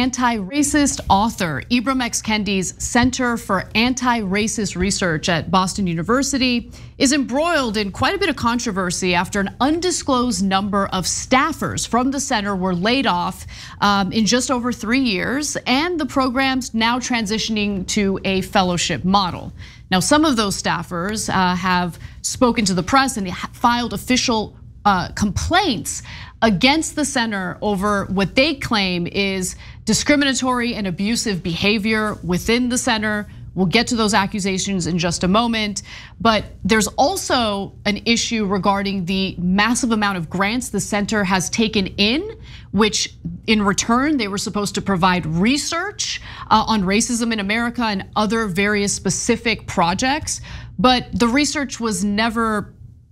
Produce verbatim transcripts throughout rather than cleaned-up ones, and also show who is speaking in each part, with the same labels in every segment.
Speaker 1: anti-racist author. Ibram X. Kendi's Center for Anti-Racist Research at Boston University is embroiled in quite a bit of controversy after an undisclosed number of staffers from the center were laid off in just over three years, and the program's now transitioning to a fellowship model. Now, some of those staffers have spoken to the press and filed official complaints against the center over what they claim is discriminatory and abusive behavior within the center. We'll get to those accusations in just a moment, but there's also an issue regarding the massive amount of grants the center has taken in, which in return they were supposed to provide research on racism in America and other various specific projects, but the research was never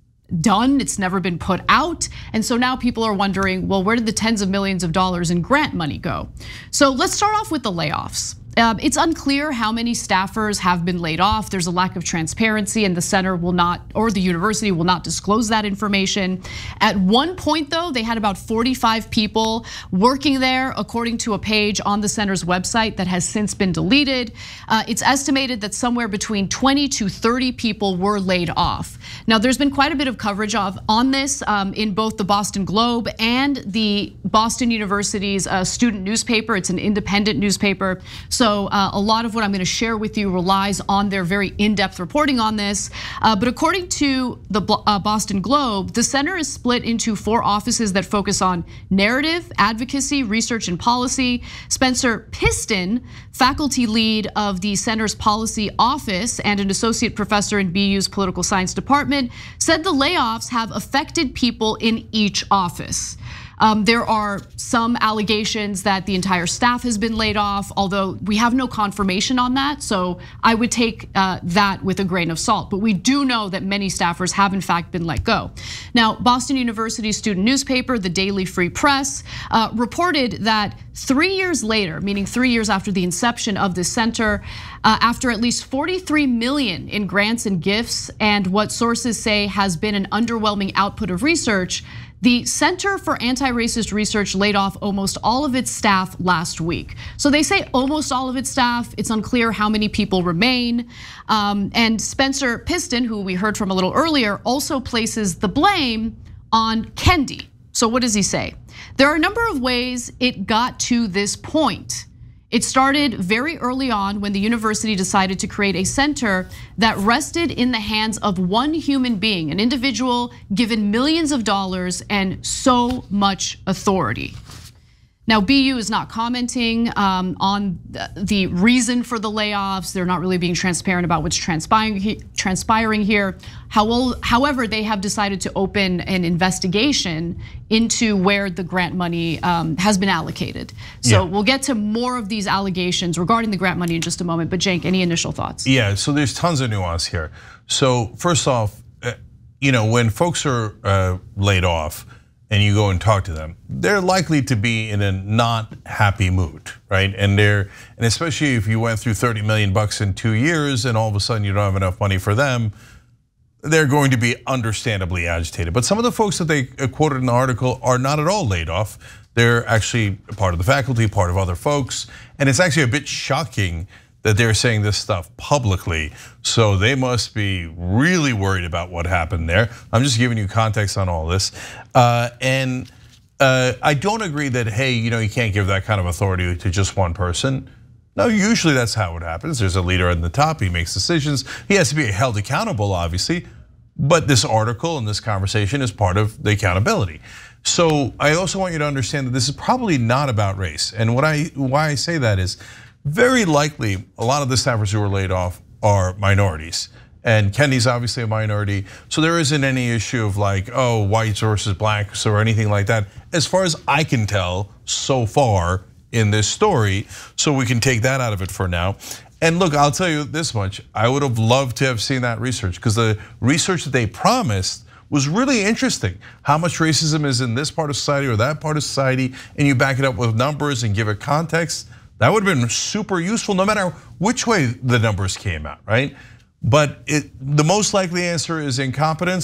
Speaker 1: done, it's never been put out. And so now people are wondering, well, where did the tens of millions of dollars in grant money go? So let's start off with the layoffs. It's unclear how many staffers have been laid off. There's a lack of transparency, and the center will not, or the university will not disclose that information. At one point though, they had about forty-five people working there, according to a page on the center's website that has since been deleted. It's estimated that somewhere between twenty to thirty people were laid off. Now, there's been quite a bit of coverage of on this in both the Boston Globe and the Boston University's student newspaper. It's an independent newspaper. So So a lot of what I'm gonna share with you relies on their very in-depth reporting on this. But according to the Boston Globe, the center is split into four offices that focus on narrative, advocacy, research, and policy. Spencer Piston, faculty lead of the center's policy office and an associate professor in B U's political science department, said the layoffs have affected people in each office. Um, there are some allegations that the entire staff has been laid off, although we have no confirmation on that. So I would take that with a grain of salt. But we do know that many staffers have in fact been let go. Now, Boston University student newspaper, the Daily Free Press, reported that three years later, meaning three years after the inception of this center, after at least forty-three million in grants and gifts, and what sources say has been an underwhelming output of research, the Center for Anti-Racist Research laid off almost all of its staff last week. So they say almost all of its staff. It's unclear how many people remain. And Spencer Piston, who we heard from a little earlier, also places the blame on Kendi. So what does he say? There are a number of ways it got to this point. It started very early on when the university decided to create a center that rested in the hands of one human being, an individual given millions of dollars and so much authority. Now, B U is not commenting on the reason for the layoffs. They're not really being transparent about what's transpiring here. However, they have decided to open an investigation into where the grant money has been allocated. So yeah. We'll get to more of these allegations regarding the grant money in just a moment. But Cenk, any initial thoughts?
Speaker 2: Yeah, so there's tons of nuance here. So first off, you know, when folks are laid off, and you go and talk to them, they're likely to be in a not happy mood, right? And they're, and especially if you went through thirty million bucks in two years and all of a sudden you don't have enough money for them, they're going to be understandably agitated. But some of the folks that they quoted in the article are not at all laid off. They're actually part of the faculty, part of other folks. And it's actually a bit shocking that they're saying this stuff publicly. So they must be really worried about what happened there. I'm just giving you context on all this. And I don't agree that, hey, you know, you can't give that kind of authority to just one person. No, usually that's how it happens. There's a leader at the top, he makes decisions. He has to be held accountable, obviously. But this article and this conversation is part of the accountability. So I also want you to understand that this is probably not about race. And what I why I say that is, very likely, a lot of the staffers who were laid off are minorities. And Kendi's obviously a minority, so there isn't any issue of like, oh, whites versus blacks or anything like that, as far as I can tell so far in this story. So we can take that out of it for now. And look, I'll tell you this much, I would have loved to have seen that research, because the research that they promised was really interesting. How much racism is in this part of society or that part of society, and you back it up with numbers and give it context. That would have been super useful no matter which way the numbers came out, right? But it, the most likely answer is incompetence,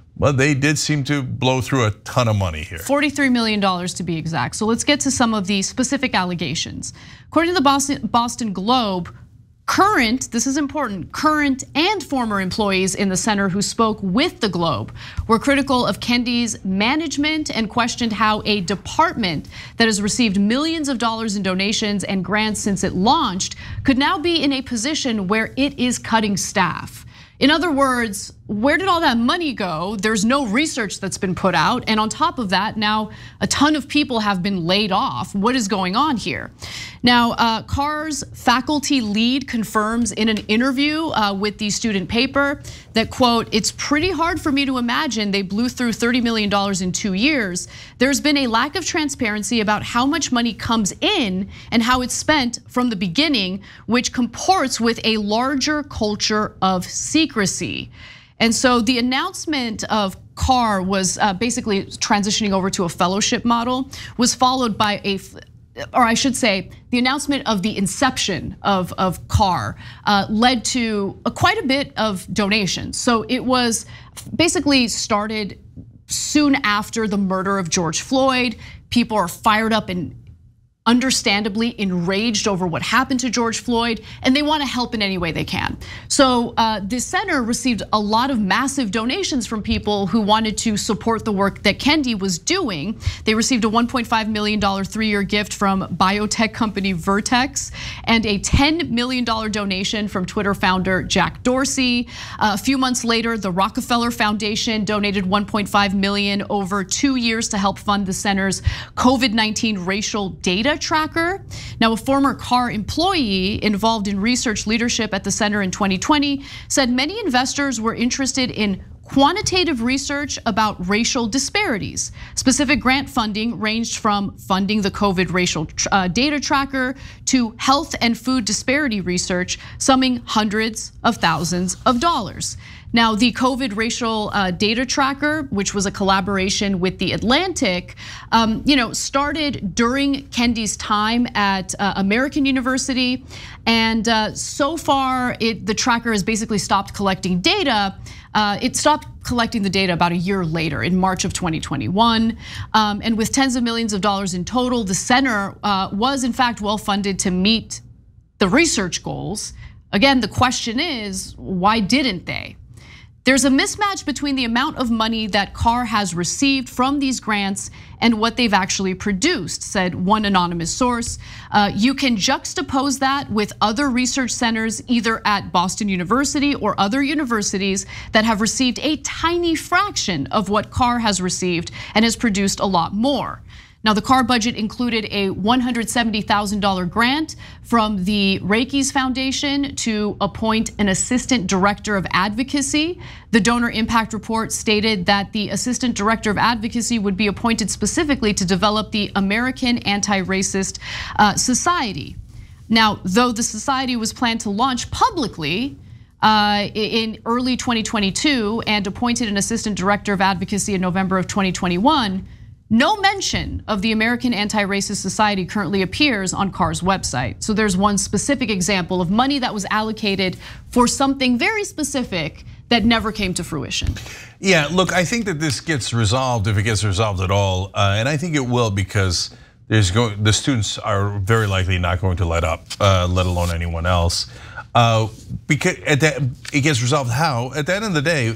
Speaker 2: Well, they did seem to blow through a ton of money here.
Speaker 1: forty-three million dollars to be exact. So let's get to some of the specific allegations. According to the Boston, Boston Globe, current, this is important, current and former employees in the center who spoke with the Globe were critical of Kendi's management and questioned how a department that has received millions of dollars in donations and grants since it launched could now be in a position where it is cutting staff. In other words, where did all that money go? There's no research that's been put out. And on top of that, now a ton of people have been laid off. What is going on here? Now, uh, Carr's faculty lead confirms in an interview uh, with the student paper that, quote, it's pretty hard for me to imagine they blew through thirty million dollars in two years. There's been a lack of transparency about how much money comes in and how it's spent from the beginning, which comports with a larger culture of secrecy. And so the announcement of Carr was basically transitioning over to a fellowship model was followed by a, or I should say, the announcement of the inception of, of Carr uh, led to a, quite a bit of donations. So it was basically started soon after the murder of George Floyd. People are fired up and understandably enraged over what happened to George Floyd, and they want to help in any way they can. So uh, this center received a lot of massive donations from people who wanted to support the work that Kendi was doing. They received a one point five million dollars three-year gift from biotech company Vertex and a ten million dollars donation from Twitter founder Jack Dorsey. A few months later, the Rockefeller Foundation donated one point five million dollars over two years to help fund the center's COVID nineteen racial data tracker. Now, a former Carr employee involved in research leadership at the center in twenty twenty said many investors were interested in quantitative research about racial disparities. Specific grant funding ranged from funding the COVID racial data tracker to health and food disparity research, summing hundreds of thousands of dollars. Now, the COVID racial data tracker, which was a collaboration with The Atlantic, um, you know, started during Kendi's time at American University. And so far, it, the tracker has basically stopped collecting data. Uh, it stopped collecting the data about a year later in March of twenty twenty-one. Um, and with tens of millions of dollars in total, the center uh, was in fact well funded to meet the research goals. Again, the question is, why didn't they? There's a mismatch between the amount of money that Carr has received from these grants and what they've actually produced, said one anonymous source. Uh, you can juxtapose that with other research centers, either at Boston University or other universities that have received a tiny fraction of what Carr has received and has produced a lot more. Now, the Carr budget included a one hundred seventy thousand dollars grant from the Reikis Foundation to appoint an assistant director of advocacy. The donor impact report stated that the assistant director of advocacy would be appointed specifically to develop the American Anti-Racist Society. Now, though the society was planned to launch publicly Uh, in early twenty twenty-two and appointed an assistant director of advocacy in November of twenty twenty-one, no mention of the American Anti-Racist Society currently appears on Carr's website. So there's one specific example of money that was allocated for something very specific that never came to fruition.
Speaker 2: Yeah, look, I think that this gets resolved if it gets resolved at all, uh, and I think it will because there's going, the students are very likely not going to let up, uh, let alone anyone else. Uh, because at that, it gets resolved how? At the end of the day,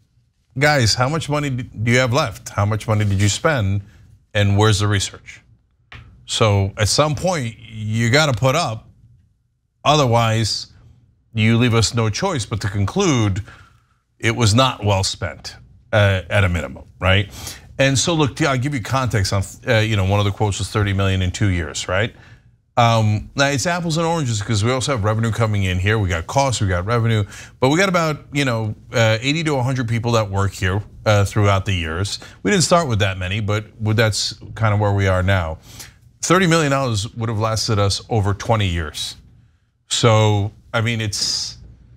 Speaker 2: guys, how much money do you have left? How much money did you spend, and where's the research? So at some point, you got to put up. Otherwise, you leave us no choice but to conclude it was not well spent uh, at a minimum, right? And so look, I'll give you context on, uh, you know, one of the quotes was thirty million in two years, right? Um, now it's apples and oranges because we also have revenue coming in here. We got costs, we got revenue, but we got about you know uh, eighty to one hundred people that work here uh, throughout the years. We didn't start with that many, but that's kind of where we are now. thirty million dollars would have lasted us over twenty years. So I mean, it's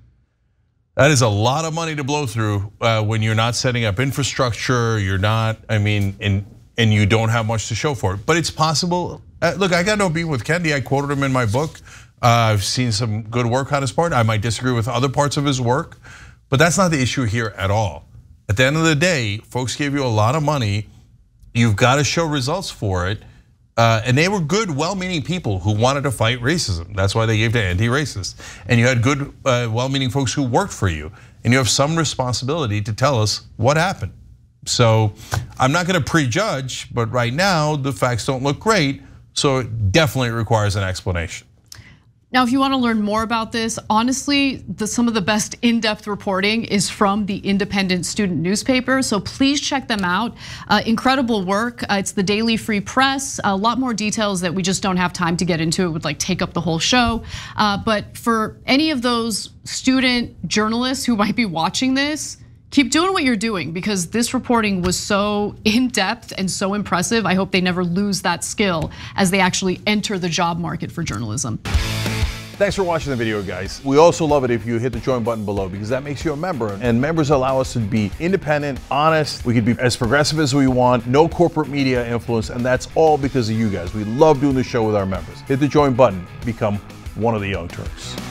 Speaker 2: that is a lot of money to blow through uh, when you're not setting up infrastructure. You're not, I mean, and and you don't have much to show for it. But it's possible. Uh, look, I got no beef with Kendi. I quoted him in my book. Uh, I've seen some good work on his part. I might disagree with other parts of his work, but that's not the issue here at all. At the end of the day, folks gave you a lot of money. You've got to show results for it. Uh, and they were good, well-meaning people who wanted to fight racism. That's why they gave to anti-racist. And you had good, uh, well-meaning folks who worked for you. And you have some responsibility to tell us what happened. So I'm not going to prejudge, but right now the facts don't look great. So it definitely requires an explanation.
Speaker 1: Now, if you want to learn more about this, honestly, the, some of the best in-depth reporting is from the independent student newspaper. So please check them out. Uh, incredible work. Uh, it's the Daily Free Press. A lot more details that we just don't have time to get into. It would like take up the whole show. Uh, but for any of those student journalists who might be watching this, keep doing what you're doing, because this reporting was so in-depth and so impressive. I hope they never lose that skill as they actually enter the job market for journalism.
Speaker 3: Thanks for watching the video, guys. We also love it if you hit the join button below, because that makes you a member, and members allow us to be independent, honest. We could be as progressive as we want, no corporate media influence, and that's all because of you guys. We love doing the show with our members. Hit the join button, become one of the Young Turks.